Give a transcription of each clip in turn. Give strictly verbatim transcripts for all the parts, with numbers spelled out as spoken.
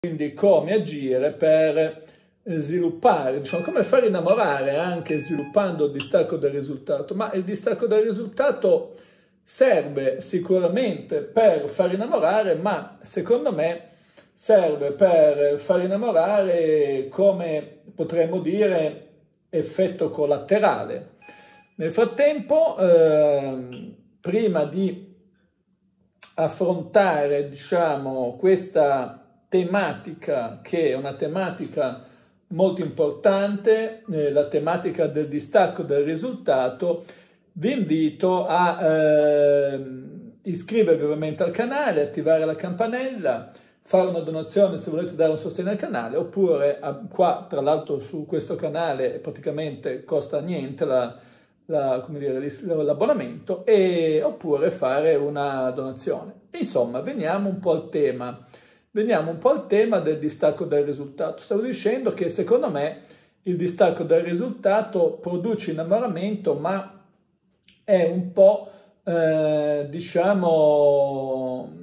quindi come agire per sviluppare, diciamo, come far innamorare anche sviluppando il distacco dal risultato. Ma il distacco dal risultato serve sicuramente per far innamorare, ma secondo me serve per far innamorare, come potremmo dire, effetto collaterale. Nel frattempo, eh, prima di affrontare, diciamo, questa tematica, che è una tematica molto importante, eh, la tematica del distacco dal risultato, vi invito a eh, iscrivervi ovviamente al canale, attivare la campanella, fare una donazione se volete dare un sostegno al canale, oppure a, qua tra l'altro su questo canale praticamente costa niente la, la, come dire, l'abbonamento, e, oppure fare una donazione. Insomma, veniamo un po' al tema. Veniamo un po' al tema del distacco dal risultato. Stavo dicendo che secondo me il distacco dal risultato produce innamoramento, ma è un po', eh, diciamo,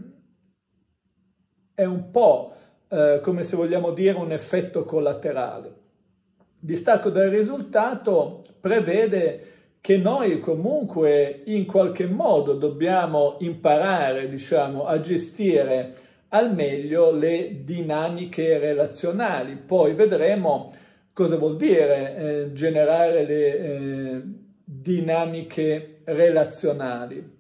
è un po' eh, come se vogliamo dire un effetto collaterale. Il distacco dal risultato prevede che noi comunque in qualche modo dobbiamo imparare, diciamo, a gestire al meglio le dinamiche relazionali. Poi vedremo cosa vuol dire eh, generare le eh, dinamiche relazionali.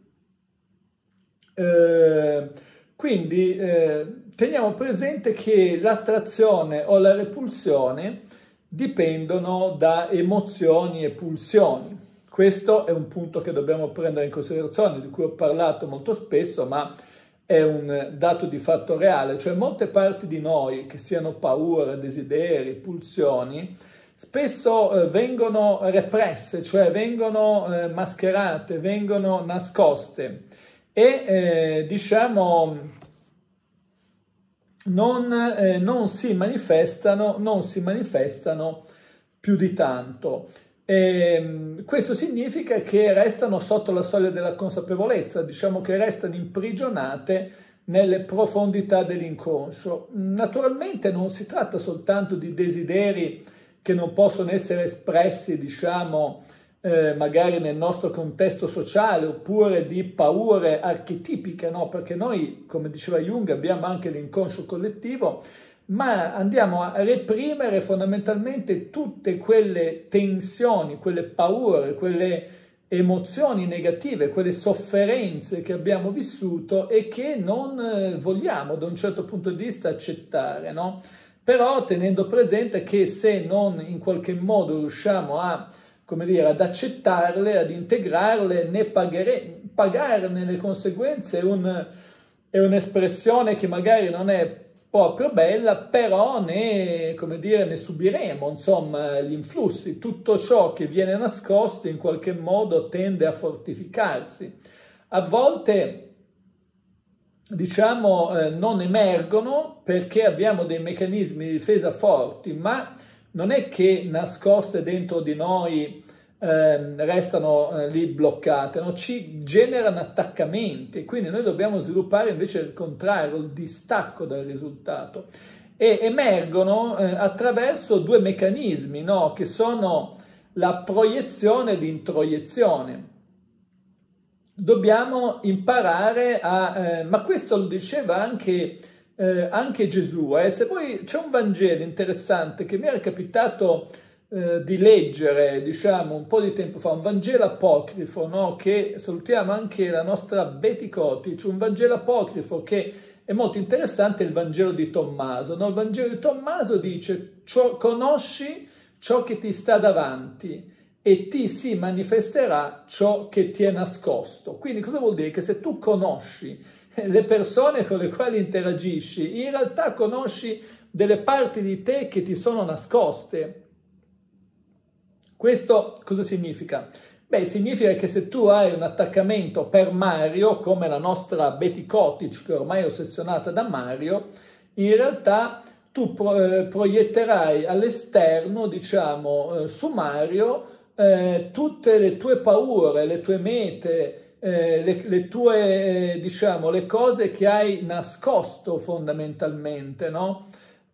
Eh, quindi eh, teniamo presente che l'attrazione o la repulsione dipendono da emozioni e pulsioni. Questo è un punto che dobbiamo prendere in considerazione, di cui ho parlato molto spesso, ma è un dato di fatto reale, cioè molte parti di noi, che siano paure, desideri, pulsioni, spesso eh, vengono represse, cioè vengono eh, mascherate, vengono nascoste e eh, diciamo non, eh, non si manifestano, non si manifestano più di tanto. E questo significa che restano sotto la soglia della consapevolezza, diciamo che restano imprigionate nelle profondità dell'inconscio. Naturalmente non si tratta soltanto di desideri che non possono essere espressi, diciamo, eh, magari nel nostro contesto sociale, oppure di paure archetipiche, no? Perché noi, come diceva Jung, abbiamo anche l'inconscio collettivo, ma andiamo a reprimere fondamentalmente tutte quelle tensioni, quelle paure, quelle emozioni negative, quelle sofferenze che abbiamo vissuto e che non vogliamo da un certo punto di vista accettare, no? Però tenendo presente che se non in qualche modo riusciamo a, come dire, ad accettarle, ad integrarle, ne paghere, pagarne le conseguenze è, un, è un'espressione che magari non è proprio bella, però ne, come dire, ne subiremo, insomma, gli influssi. Tutto ciò che viene nascosto in qualche modo tende a fortificarsi. A volte, diciamo, eh, non emergono perché abbiamo dei meccanismi di difesa forti, ma non è che nascoste dentro di noi eh, restano eh, lì bloccate, no? Ci generano attaccamenti, quindi noi dobbiamo sviluppare invece il contrario, il distacco dal risultato, e emergono eh, attraverso due meccanismi, no? Che sono la proiezione ed introiezione. Dobbiamo imparare a, eh, ma questo lo diceva anche, eh, anche Gesù, eh? Se poi c'è un Vangelo interessante che mi era capitato Eh, di leggere, diciamo, un po' di tempo fa, un Vangelo apocrifo, no? Che salutiamo anche la nostra Betty Kotic, un Vangelo apocrifo che è molto interessante, il Vangelo di Tommaso, no? Il Vangelo di Tommaso dice: ciò, conosci ciò che ti sta davanti e ti si manifesterà ciò che ti è nascosto. Quindi cosa vuol dire? Che se tu conosci le persone con le quali interagisci, in realtà conosci delle parti di te che ti sono nascoste. Questo cosa significa? Beh, significa che se tu hai un attaccamento per Mario, come la nostra Betty Kotic, che ormai è ossessionata da Mario, in realtà tu pro, eh, proietterai all'esterno, diciamo, eh, su Mario, eh, tutte le tue paure, le tue mete, eh, le, le tue, eh, diciamo, le cose che hai nascosto fondamentalmente, no?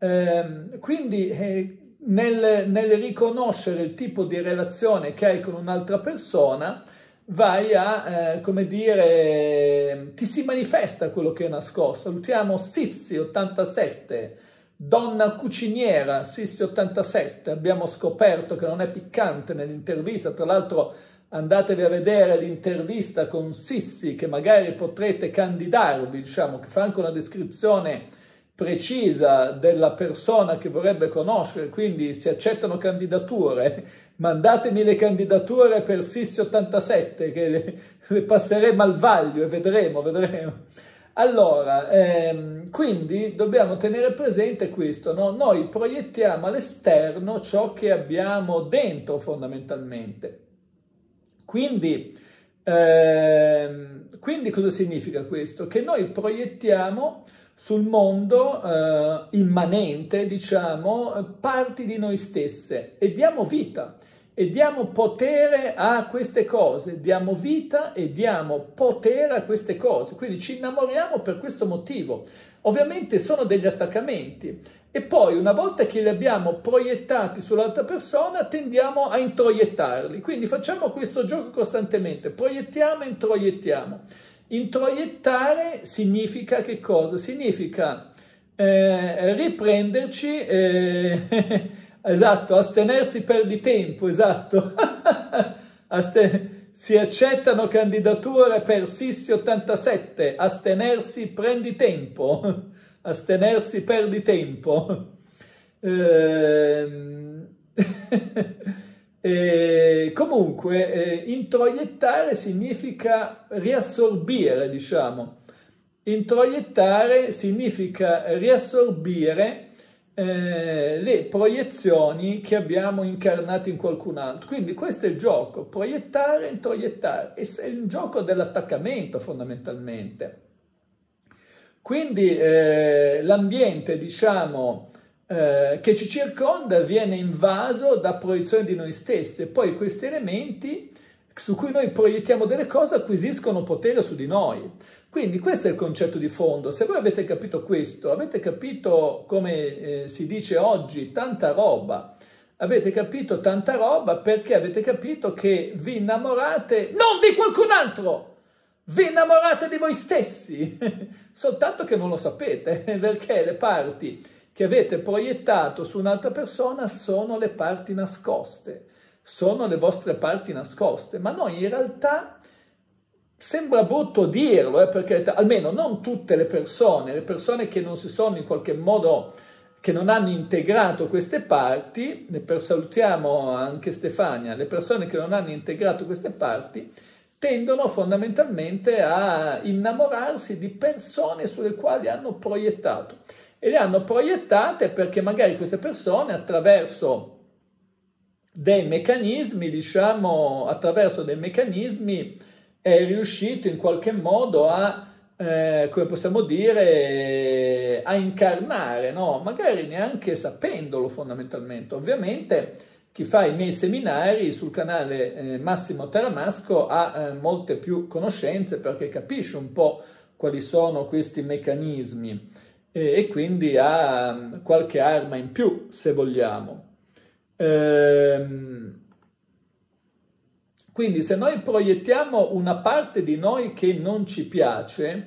Eh, quindi eh, nel, nel riconoscere il tipo di relazione che hai con un'altra persona, vai a, eh, come dire, ti si manifesta quello che è nascosto. Salutiamo Sissi ottantasette, donna cuciniera Sissi ottantasette, abbiamo scoperto che non è piccante nell'intervista, tra l'altro andatevi a vedere l'intervista con Sissi, che magari potrete candidarvi, diciamo, che fa anche una descrizione precisa della persona che vorrebbe conoscere, quindi si accettano candidature, mandatemi le candidature per Sissi ottantasette che le, le passeremo al vaglio e vedremo, vedremo. Allora, ehm, quindi dobbiamo tenere presente questo, no? Noi proiettiamo all'esterno ciò che abbiamo dentro fondamentalmente. Quindi, ehm, quindi cosa significa questo? Che noi proiettiamo sul mondo eh, immanente, diciamo, parti di noi stesse e diamo vita e diamo potere a queste cose, diamo vita e diamo potere a queste cose, quindi ci innamoriamo per questo motivo. Ovviamente sono degli attaccamenti e poi una volta che li abbiamo proiettati sull'altra persona tendiamo a introiettarli, quindi facciamo questo gioco costantemente, proiettiamo e introiettiamo. Introiettare significa che cosa? Significa eh, riprenderci, eh, esatto, astenersi per di tempo, esatto, Aste- si accettano candidature per Sissi ottantasette, astenersi prendi tempo, astenersi perdi tempo. Ehm... E comunque, eh, introiettare significa riassorbire, diciamo. Introiettare significa riassorbire eh, le proiezioni che abbiamo incarnato in qualcun altro. Quindi questo è il gioco, proiettare, introiettare. È il gioco dell'attaccamento fondamentalmente. Quindi eh, l'ambiente, diciamo, Eh, che ci circonda viene invaso da proiezioni di noi stessi e poi questi elementi su cui noi proiettiamo delle cose acquisiscono potere su di noi. Quindi questo è il concetto di fondo. Se voi avete capito questo, avete capito, come eh, si dice oggi, tanta roba, avete capito tanta roba perché avete capito che vi innamorate non di qualcun altro, vi innamorate di voi stessi, soltanto che non lo sapete, perché le parti che avete proiettato su un'altra persona sono le parti nascoste, sono le vostre parti nascoste, ma noi in realtà, sembra brutto dirlo, eh, perché almeno non tutte le persone, le persone che non si sono in qualche modo, che non hanno integrato queste parti, ne per salutiamo anche Stefania, le persone che non hanno integrato queste parti, tendono fondamentalmente a innamorarsi di persone sulle quali hanno proiettato. E le hanno proiettate perché magari queste persone attraverso dei meccanismi, diciamo, attraverso dei meccanismi è riuscito in qualche modo a, eh, come possiamo dire, a incarnare, no? Magari neanche sapendolo fondamentalmente. Ovviamente chi fa i miei seminari sul canale eh, Massimo Teramasco ha eh, molte più conoscenze perché capisce un po' quali sono questi meccanismi. E quindi ha qualche arma in più, se vogliamo. Ehm, quindi se noi proiettiamo una parte di noi che non ci piace,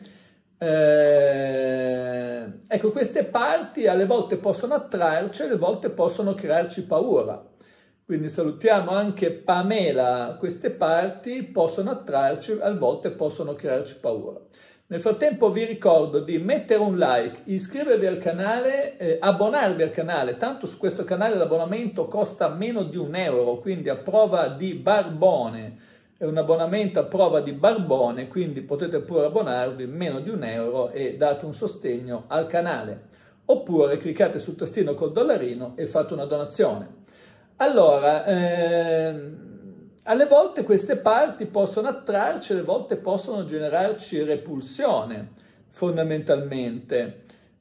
eh, ecco, queste parti alle volte possono attrarci, alle volte possono crearci paura. Quindi salutiamo anche Pamela, queste parti possono attrarci, alle volte possono crearci paura. Nel frattempo vi ricordo di mettere un like, iscrivervi al canale, eh, abbonarvi al canale, tanto su questo canale l'abbonamento costa meno di un euro, quindi a prova di barbone, è un abbonamento a prova di barbone, quindi potete pure abbonarvi meno di un euro e date un sostegno al canale. Oppure cliccate sul tastino col dollarino e fate una donazione. Allora, ehm, alle volte queste parti possono attrarci, alle volte possono generarci repulsione, fondamentalmente.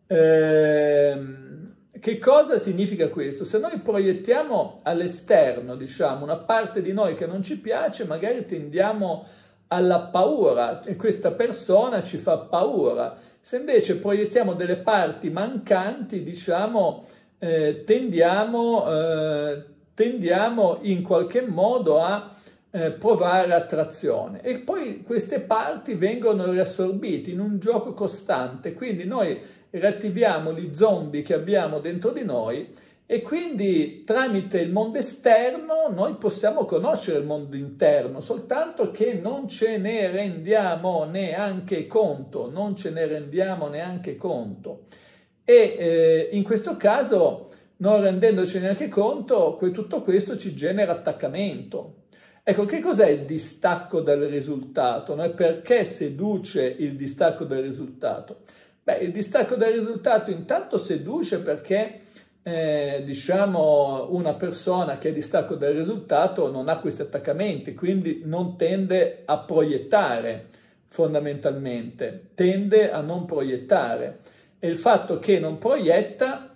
Ehm, che cosa significa questo? Se noi proiettiamo all'esterno, diciamo, una parte di noi che non ci piace, magari tendiamo alla paura e questa persona ci fa paura. Se invece proiettiamo delle parti mancanti, diciamo, eh, tendiamo, eh, tendiamo in qualche modo a eh, provare attrazione e poi queste parti vengono riassorbite in un gioco costante, quindi noi riattiviamo gli zombie che abbiamo dentro di noi e quindi tramite il mondo esterno noi possiamo conoscere il mondo interno, soltanto che non ce ne rendiamo neanche conto, non ce ne rendiamo neanche conto. E eh, in questo caso, non rendendoci neanche conto, tutto questo ci genera attaccamento. Ecco, che cos'è il distacco dal risultato? No? E perché seduce il distacco dal risultato? Beh, il distacco dal risultato intanto seduce perché Eh, diciamo una persona che è distacco dal risultato non ha questi attaccamenti, quindi non tende a proiettare fondamentalmente, tende a non proiettare. E il fatto che non proietta,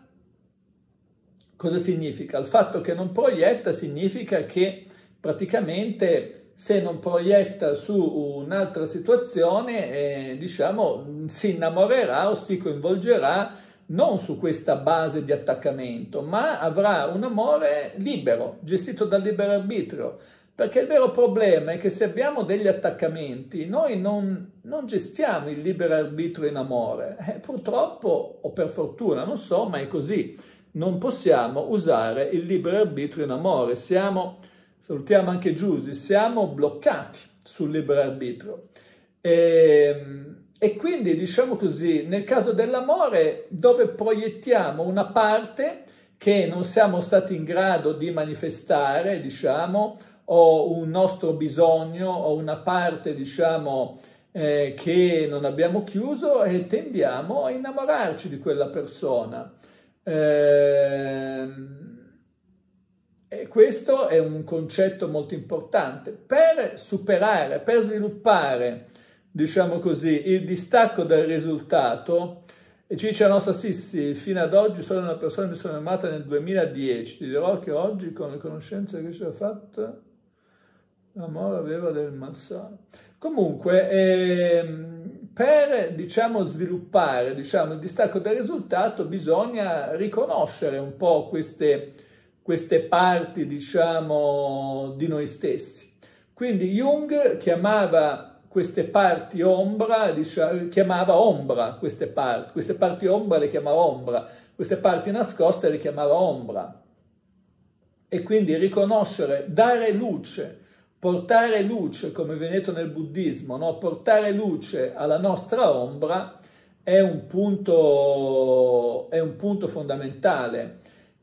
cosa significa? Il fatto che non proietta significa che praticamente se non proietta su un'altra situazione, eh, diciamo, si innamorerà o si coinvolgerà non su questa base di attaccamento, ma avrà un amore libero, gestito dal libero arbitrio, perché il vero problema è che se abbiamo degli attaccamenti, noi non, non gestiamo il libero arbitrio in amore. Eh, purtroppo, o per fortuna, non so, ma è così. Non possiamo usare il libero arbitrio in amore. Siamo, salutiamo anche Giusy, siamo bloccati sul libero arbitrio. E, E quindi, diciamo così, nel caso dell'amore, dove proiettiamo una parte che non siamo stati in grado di manifestare, diciamo, o un nostro bisogno, o una parte, diciamo, eh, che non abbiamo chiuso, e tendiamo a innamorarci di quella persona. Eh, e questo è un concetto molto importante. Per superare, per sviluppare, diciamo così, il distacco dal risultato, e ci dice la nostra Sissi, fino ad oggi sono una persona che mi sono amata nel duemiladieci, ti dirò che oggi con le conoscenze che ci ha fatto, l'amore aveva del malsano. Comunque, ehm, per, diciamo, sviluppare, diciamo, il distacco dal risultato bisogna riconoscere un po' queste, queste parti, diciamo, di noi stessi. Quindi Jung chiamava queste parti ombra, diciamo, chiamava ombra queste parti, queste parti ombra le chiamava ombra, queste parti nascoste le chiamava ombra. E quindi riconoscere, dare luce, portare luce, come viene detto nel buddismo, no? Portare luce alla nostra ombra è un punto, è un punto fondamentale.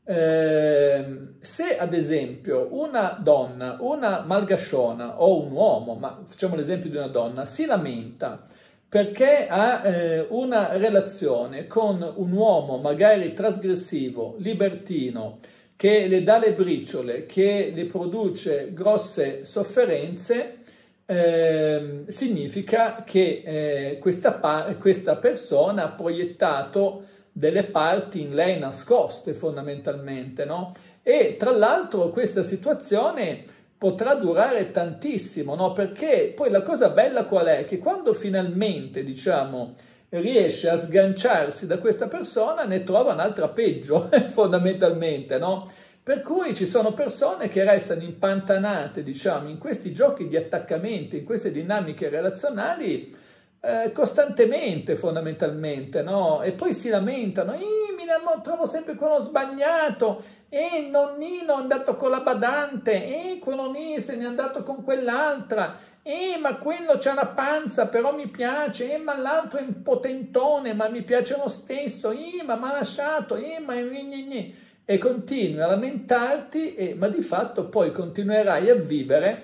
Eh, se ad esempio una donna, una malgasciona o un uomo, ma facciamo l'esempio di una donna, si lamenta perché ha eh, una relazione con un uomo magari trasgressivo, libertino, che le dà le briciole, che le produce grosse sofferenze, eh, significa che eh, questa, questa persona ha proiettato delle parti in lei nascoste fondamentalmente, no? E tra l'altro questa situazione potrà durare tantissimo, no? Perché poi la cosa bella qual è? Che quando finalmente, diciamo, riesce a sganciarsi da questa persona, ne trova un'altra peggio, fondamentalmente, no? Per cui ci sono persone che restano impantanate, diciamo, in questi giochi di attaccamento, in queste dinamiche relazionali, Eh, costantemente fondamentalmente, no? E poi si lamentano, eh, mi trovo sempre quello sbagliato, e il nonnino è andato con la badante, e quello lì se n'è andato con quell'altra, e ma quello c'ha la panza però mi piace, e ma l'altro è un potentone ma mi piace lo stesso, e ma mi ha lasciato, e ma e continui a lamentarti, e, ma di fatto poi continuerai a vivere,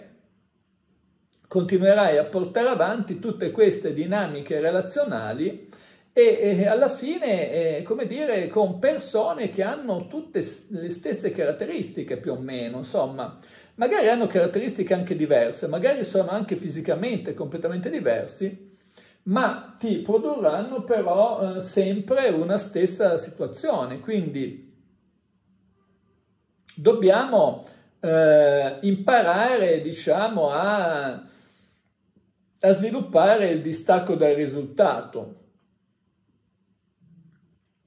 continuerai a portare avanti tutte queste dinamiche relazionali e, e alla fine, eh, come dire, con persone che hanno tutte le stesse caratteristiche più o meno, insomma, magari hanno caratteristiche anche diverse, magari sono anche fisicamente completamente diversi, ma ti produrranno però eh, sempre una stessa situazione, quindi dobbiamo eh, imparare, diciamo, a a sviluppare il distacco dal risultato.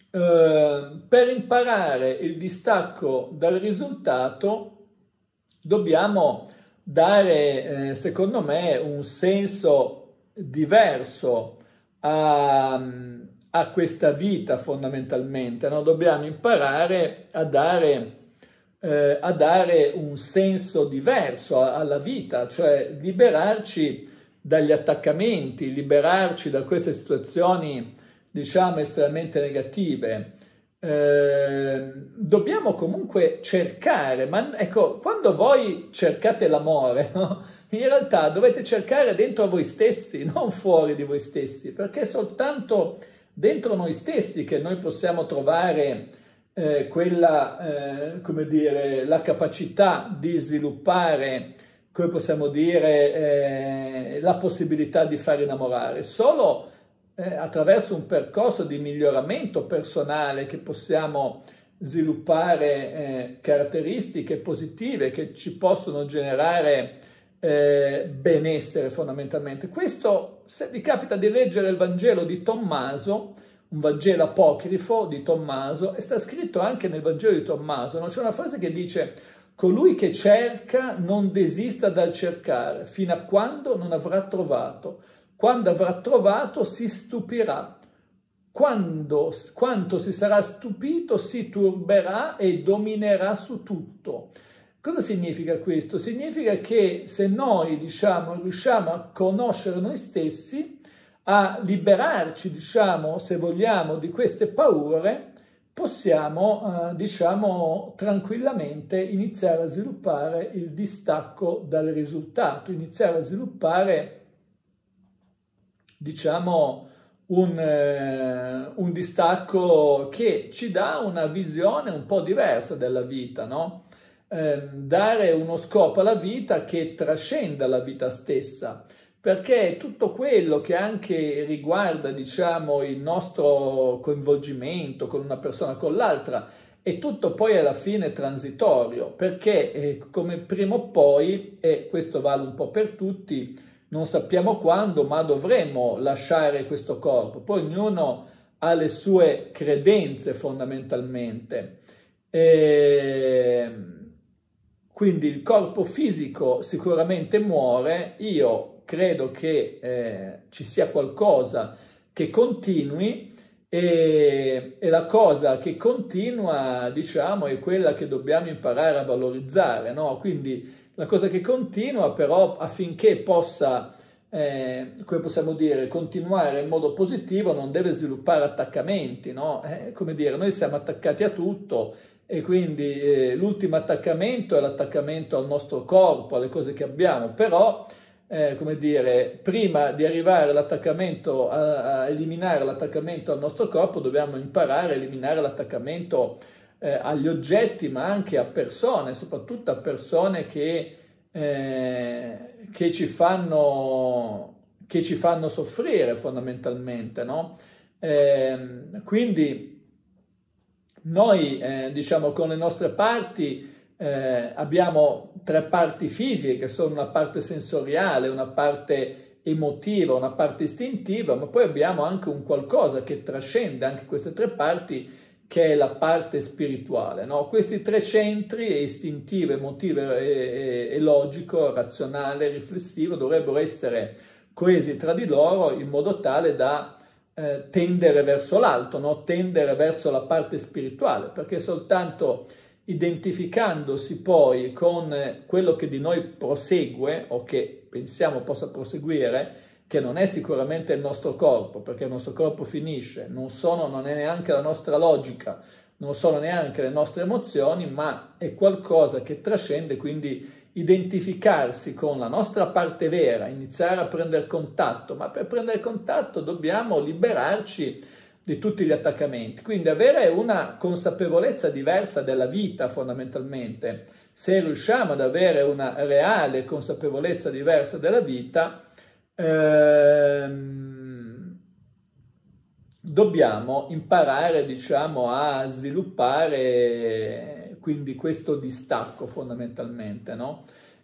eh, per imparare il distacco dal risultato dobbiamo dare, eh, secondo me, un senso diverso a, a questa vita fondamentalmente, no? Dobbiamo imparare a dare, eh, a dare un senso diverso alla vita, cioè liberarci dagli attaccamenti, liberarci da queste situazioni, diciamo, estremamente negative. Eh, dobbiamo comunque cercare, ma ecco, quando voi cercate l'amore, no? In realtà dovete cercare dentro voi stessi, non fuori di voi stessi, perché è soltanto dentro noi stessi che noi possiamo trovare eh, quella, eh, come dire, la capacità di sviluppare, come possiamo dire, eh, la possibilità di far innamorare. Solo eh, attraverso un percorso di miglioramento personale che possiamo sviluppare eh, caratteristiche positive che ci possono generare eh, benessere fondamentalmente. Questo, se vi capita di leggere il Vangelo di Tommaso, un Vangelo apocrifo di Tommaso, e sta scritto anche nel Vangelo di Tommaso, no? C'è una frase che dice: colui che cerca non desista dal cercare fino a quando non avrà trovato. Quando avrà trovato si stupirà. Quando, quanto si sarà stupito si turberà e dominerà su tutto. Cosa significa questo? Significa che se noi, diciamo, riusciamo a conoscere noi stessi, a liberarci, diciamo, se vogliamo, di queste paure, possiamo, eh, diciamo, tranquillamente iniziare a sviluppare il distacco dal risultato, iniziare a sviluppare, diciamo, un, eh, un distacco che ci dà una visione un po' diversa della vita, no? Eh, dare uno scopo alla vita che trascenda la vita stessa, perché tutto quello che anche riguarda, diciamo, il nostro coinvolgimento con una persona o con l'altra è tutto poi alla fine transitorio, perché eh, come prima o poi, e questo vale un po' per tutti, non sappiamo quando, ma dovremo lasciare questo corpo. Poi ognuno ha le sue credenze fondamentalmente. E quindi il corpo fisico sicuramente muore. Io credo che eh, ci sia qualcosa che continui e, e la cosa che continua, diciamo, è quella che dobbiamo imparare a valorizzare, no? Quindi la cosa che continua, però, affinché possa, eh, come possiamo dire, continuare in modo positivo, non deve sviluppare attaccamenti, no? Eh, come dire, noi siamo attaccati a tutto e quindi eh, l'ultimo attaccamento è l'attaccamento al nostro corpo, alle cose che abbiamo, però, eh, come dire, prima di arrivare all'attaccamento, a, a eliminare l'attaccamento al nostro corpo, dobbiamo imparare a eliminare l'attaccamento Eh, agli oggetti, ma anche a persone, soprattutto a persone che, eh, che, ci, fanno, che ci fanno soffrire fondamentalmente, no? Eh, quindi noi, eh, diciamo, con le nostre parti eh, abbiamo tre parti fisiche, che sono una parte sensoriale, una parte emotiva, una parte istintiva, ma poi abbiamo anche un qualcosa che trascende anche queste tre parti, che è la parte spirituale, no? Questi tre centri, istintivo, emotivo e, e, e logico, razionale, riflessivo, dovrebbero essere coesi tra di loro in modo tale da eh, tendere verso l'alto, no? Tendere verso la parte spirituale, perché soltanto identificandosi poi con quello che di noi prosegue o che pensiamo possa proseguire, che non è sicuramente il nostro corpo, perché il nostro corpo finisce, non, sono, non è neanche la nostra logica, non sono neanche le nostre emozioni, ma è qualcosa che trascende, quindi identificarsi con la nostra parte vera, iniziare a prendere contatto, ma per prendere contatto dobbiamo liberarci di tutti gli attaccamenti, quindi avere una consapevolezza diversa della vita fondamentalmente. Se riusciamo ad avere una reale consapevolezza diversa della vita, Ehm, dobbiamo imparare, diciamo, a sviluppare quindi questo distacco fondamentalmente, no?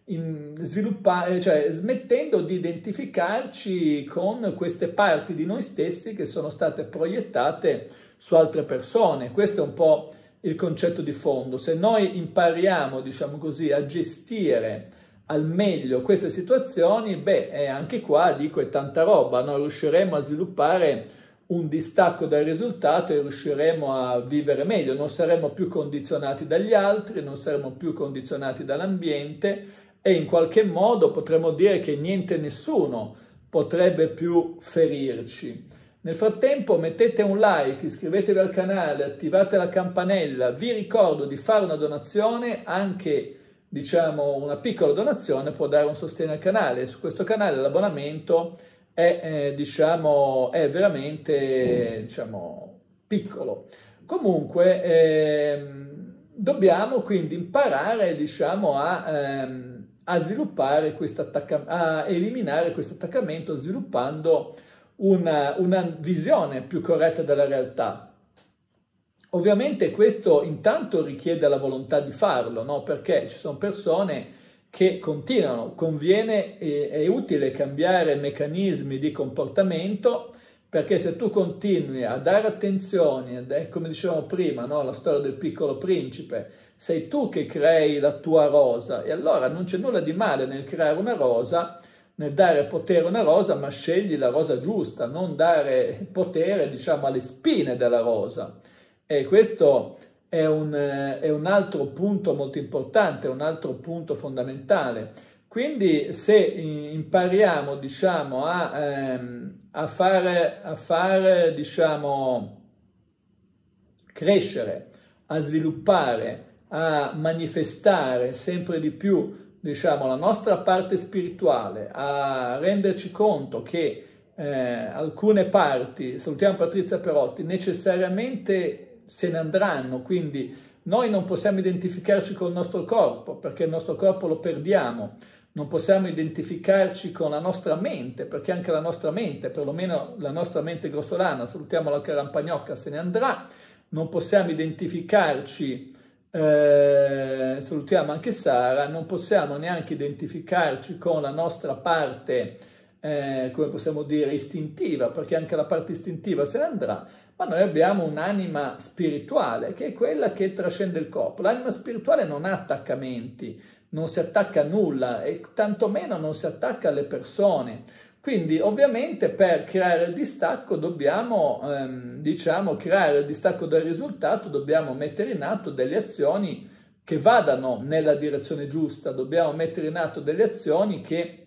in sviluppare, cioè smettendo di identificarci con queste parti di noi stessi che sono state proiettate su altre persone. Questo è un po' il concetto di fondo. Se noi impariamo, diciamo così, a gestire al meglio queste situazioni, beh, anche qua dico è tanta roba, no? Riusciremo a sviluppare un distacco dal risultato e riusciremo a vivere meglio, non saremo più condizionati dagli altri, non saremo più condizionati dall'ambiente e in qualche modo potremmo dire che niente e nessuno potrebbe più ferirci. Nel frattempo mettete un like, iscrivetevi al canale, attivate la campanella, vi ricordo di fare una donazione, anche diciamo una piccola donazione può dare un sostegno al canale. Su questo canale l'abbonamento è, eh, diciamo, è veramente diciamo, piccolo. Comunque eh, dobbiamo quindi imparare diciamo, a, ehm, a sviluppare questo attaccamento, a eliminare questo attaccamento sviluppando Una, una visione più corretta della realtà. Ovviamente questo intanto richiede la volontà di farlo, no? Perché ci sono persone che continuano, conviene e è utile cambiare meccanismi di comportamento, perché se tu continui a dare attenzione, come dicevamo prima, no? La storia del piccolo principe, sei tu che crei la tua rosa e allora non c'è nulla di male nel creare una rosa, nel dare potere a una rosa, ma scegli la rosa giusta, non dare potere, diciamo, alle spine della rosa. E questo è un, è un altro punto molto importante, un altro punto fondamentale. Quindi se impariamo, diciamo, a, ehm, a fare, a fare, diciamo, crescere, a sviluppare, a manifestare sempre di più diciamo, la nostra parte spirituale, a renderci conto che eh, alcune parti, salutiamo Patrizia Perotti, necessariamente se ne andranno, quindi noi non possiamo identificarci con il nostro corpo, perché il nostro corpo lo perdiamo, non possiamo identificarci con la nostra mente, perché anche la nostra mente, perlomeno la nostra mente grossolana, salutiamo la Carampagnocca, se ne andrà, non possiamo identificarci Eh, salutiamo anche Sara, non possiamo neanche identificarci con la nostra parte, eh, come possiamo dire, istintiva, perché anche la parte istintiva se ne andrà, ma noi abbiamo un'anima spirituale, che è quella che trascende il corpo. L'anima spirituale non ha attaccamenti, non si attacca a nulla e tantomeno non si attacca alle persone. Quindi ovviamente per creare il distacco dobbiamo, ehm, diciamo, creare il distacco dal risultato, dobbiamo mettere in atto delle azioni che vadano nella direzione giusta, dobbiamo mettere in atto delle azioni che,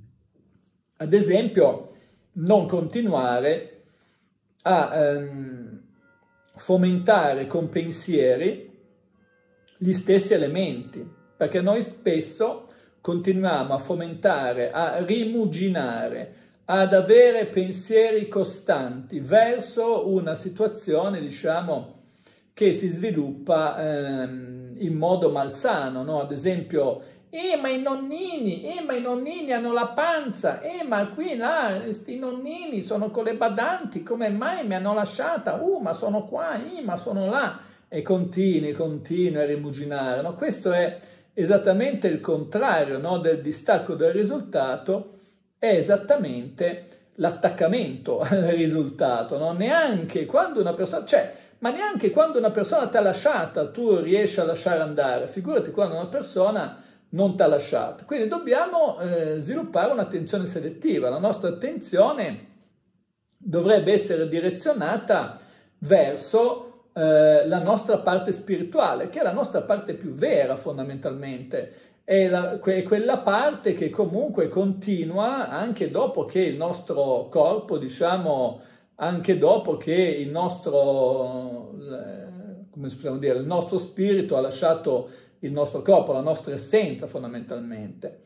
ad esempio, non continuare a ehm, fomentare con pensieri gli stessi elementi, perché noi spesso continuiamo a fomentare, a rimuginare, ad avere pensieri costanti verso una situazione, diciamo, che si sviluppa ehm, in modo malsano, no? Ad esempio, eh, ma i nonnini, eh, ma i nonnini hanno la panza, eh, ma qui, là, questi nonnini sono con le badanti, come mai mi hanno lasciata? Uh, ma sono qua, eh, ma sono là. E continui, continui a rimuginare, no? Questo è esattamente il contrario, no, del distacco dal risultato, è esattamente l'attaccamento al risultato, no? Neanche quando una persona, cioè, ma neanche quando una persona ti ha lasciata tu riesci a lasciare andare, figurati quando una persona non ti ha lasciato. Quindi dobbiamo eh, sviluppare un'attenzione selettiva, la nostra attenzione dovrebbe essere direzionata verso Eh, la nostra parte spirituale, che è la nostra parte più vera fondamentalmente, è, la, è quella parte che comunque continua anche dopo che il nostro corpo, diciamo, anche dopo che il nostro, come possiamo dire, il nostro spirito ha lasciato il nostro corpo, la nostra essenza fondamentalmente.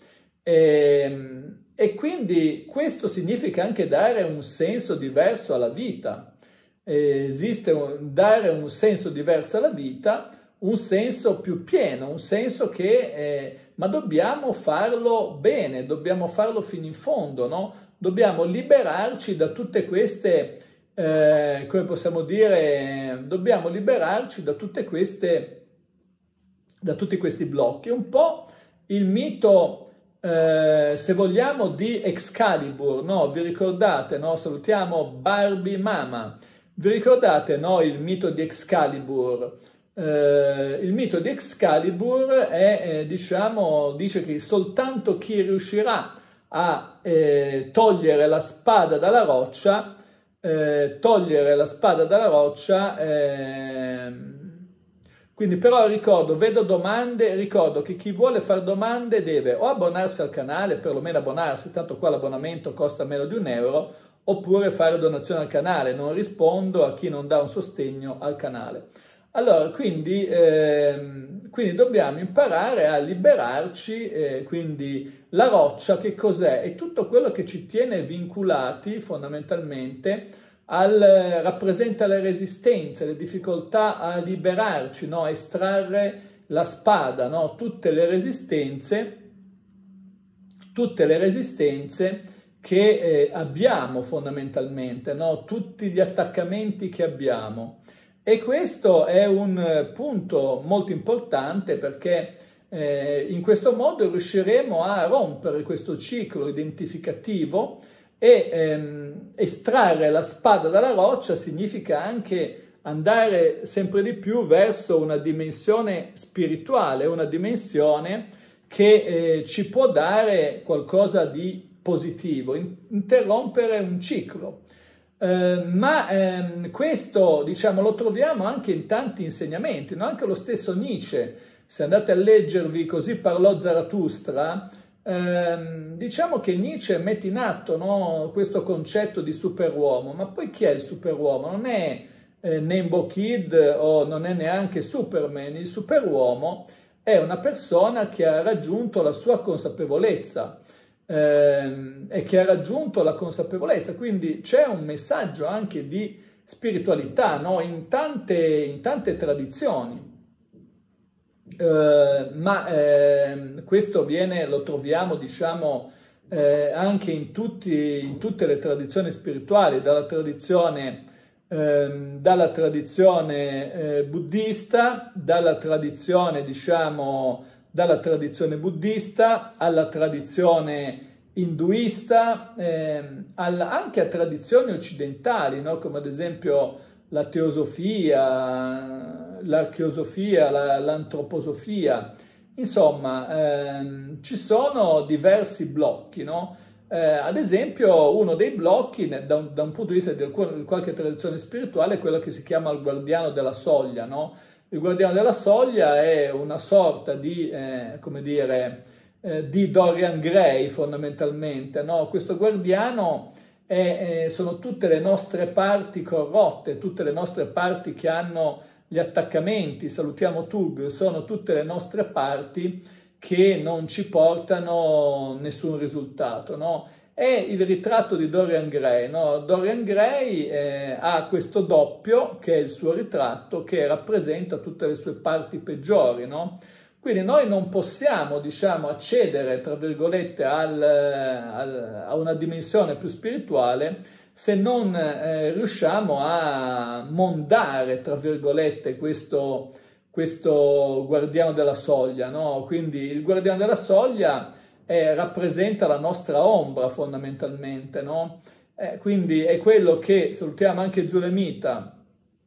E, e quindi questo significa anche dare un senso diverso alla vita. Esiste un, dare un senso diverso alla vita, un senso più pieno, un senso che, eh, ma dobbiamo farlo bene, dobbiamo farlo fino in fondo, no? Dobbiamo liberarci da tutte queste, eh, come possiamo dire, dobbiamo liberarci da tutte queste, da tutti questi blocchi. Un po' il mito, eh, se vogliamo, di Excalibur, no? Vi ricordate, no? Salutiamo Barbie Mama. Vi ricordate, no? Il mito di Excalibur? Eh, il mito di Excalibur è, eh, diciamo, dice che soltanto chi riuscirà a eh, togliere la spada dalla roccia, eh, togliere la spada dalla roccia, eh, quindi però ricordo, vedo domande, ricordo che chi vuole fare domande deve o abbonarsi al canale, perlomeno abbonarsi, tanto qua l'abbonamento costa meno di un euro, oppure fare donazione al canale, non rispondo a chi non dà un sostegno al canale. Allora, quindi, ehm, quindi dobbiamo imparare a liberarci, eh, quindi la roccia che cos'è? È tutto quello che ci tiene vinculati fondamentalmente, al, rappresenta le resistenze, le difficoltà a liberarci, no? A estrarre la spada, no? Tutte le resistenze, tutte le resistenze che eh, abbiamo fondamentalmente, no? Tutti gli attaccamenti che abbiamo. E questo è un punto molto importante perché eh, in questo modo riusciremo a rompere questo ciclo identificativo e ehm, estrarre la spada dalla roccia significa anche andare sempre di più verso una dimensione spirituale, una dimensione che eh, ci può dare qualcosa di positivo, interrompere un ciclo. Eh, ma ehm, questo, diciamo, lo troviamo anche in tanti insegnamenti, no? Anche lo stesso Nietzsche, se andate a leggervi Così parlò Zarathustra, ehm, diciamo che Nietzsche mette in atto, no, questo concetto di superuomo, ma poi chi è il superuomo? Non è eh, Nembo Kid o non è neanche Superman, il superuomo è una persona che ha raggiunto la sua consapevolezza, Eh, e che ha raggiunto la consapevolezza, quindi c'è un messaggio anche di spiritualità, no? in, tante, in tante tradizioni, eh, ma eh, questo viene, lo troviamo diciamo eh, anche in, tutti, in tutte le tradizioni spirituali, dalla tradizione, eh, dalla tradizione eh, buddista, dalla tradizione diciamo dalla tradizione buddista alla tradizione induista, eh, alla, anche a tradizioni occidentali, no? Come ad esempio la teosofia, l'archeosofia, la, l'antroposofia. Insomma, ehm, ci sono diversi blocchi, no? Eh, ad esempio, uno dei blocchi, da un, da un punto di vista di qualche tradizione spirituale, è quello che si chiama il guardiano della soglia, no? Il guardiano della soglia è una sorta di, eh, come dire, eh, di Dorian Gray fondamentalmente, no? Questo guardiano è, eh, sono tutte le nostre parti corrotte, tutte le nostre parti che hanno gli attaccamenti, salutiamo Tug, sono tutte le nostre parti che non ci portano nessun risultato, no? È il ritratto di Dorian Gray, no? Dorian Gray eh, ha questo doppio, che è il suo ritratto, che rappresenta tutte le sue parti peggiori, no? Quindi noi non possiamo, diciamo, accedere, tra virgolette, al, al, a una dimensione più spirituale se non eh, riusciamo a mondare, tra virgolette, questo, questo guardiano della soglia, no? Quindi il guardiano della soglia Eh, rappresenta la nostra ombra fondamentalmente, no? Eh, quindi è quello che, salutiamo anche Zulemita,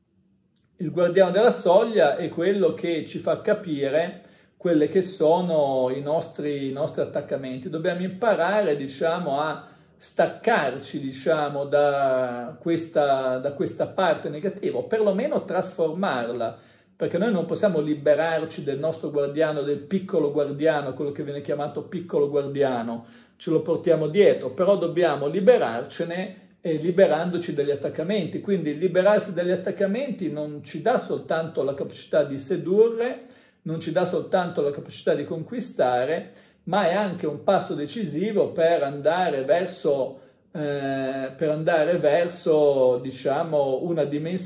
il guardiano della soglia è quello che ci fa capire quelle che sono i nostri, i nostri attaccamenti. Dobbiamo imparare, diciamo, a staccarci, diciamo, da questa, da questa parte negativa, o perlomeno trasformarla, perché noi non possiamo liberarci del nostro guardiano, del piccolo guardiano, quello che viene chiamato piccolo guardiano, ce lo portiamo dietro, però dobbiamo liberarcene eh, liberandoci dagli attaccamenti. Quindi liberarsi dagli attaccamenti non ci dà soltanto la capacità di sedurre, non ci dà soltanto la capacità di conquistare, ma è anche un passo decisivo per andare verso, eh, per andare verso, diciamo, una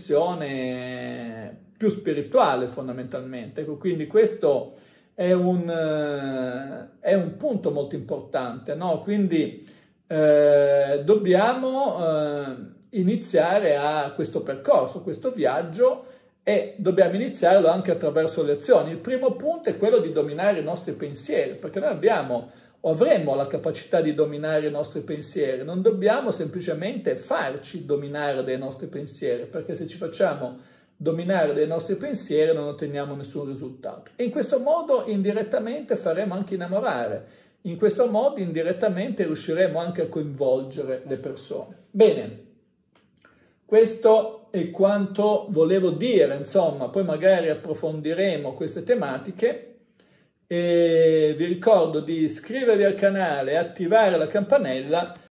dimensione più spirituale fondamentalmente. Ecco, quindi questo è un, eh, è un punto molto importante, no? Quindi eh, dobbiamo eh, iniziare a questo percorso, questo viaggio, e dobbiamo iniziarlo anche attraverso le azioni. Il primo punto è quello di dominare i nostri pensieri, perché noi abbiamo o avremmo la capacità di dominare i nostri pensieri, non dobbiamo semplicemente farci dominare dai nostri pensieri, perché se ci facciamo dominare dai nostri pensieri non otteniamo nessun risultato. E in questo modo indirettamente faremo anche innamorare, in questo modo indirettamente riusciremo anche a coinvolgere le persone. Bene, questo è quanto volevo dire, insomma, poi magari approfondiremo queste tematiche. E vi ricordo di iscrivervi al canale e attivare la campanella